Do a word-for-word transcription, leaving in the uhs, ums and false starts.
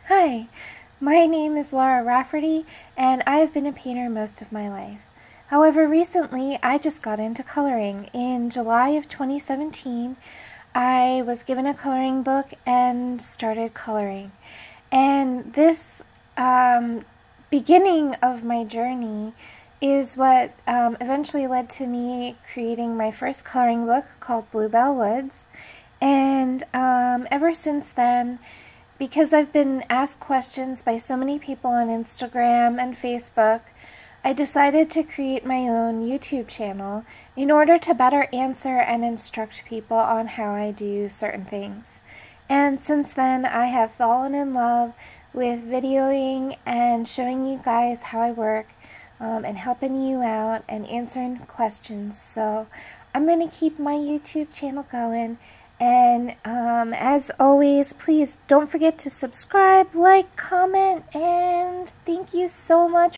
Hi, my name is Laura Rafferty, and I have been a painter most of my life. However, recently I just got into coloring. In July of twenty seventeen, I was given a coloring book and started coloring. And this um, beginning of my journey is what um, eventually led to me creating my first coloring book called Bluebell Woods. And um, ever since then, because I've been asked questions by so many people on Instagram and Facebook, I decided to create my own YouTube channel in order to better answer and instruct people on how I do certain things. And since then, I have fallen in love with videoing and showing you guys how I work um, and helping you out and answering questions. So I'm going to keep my YouTube channel going. And um, as always, please don't forget to subscribe, like, comment, and thank you so much.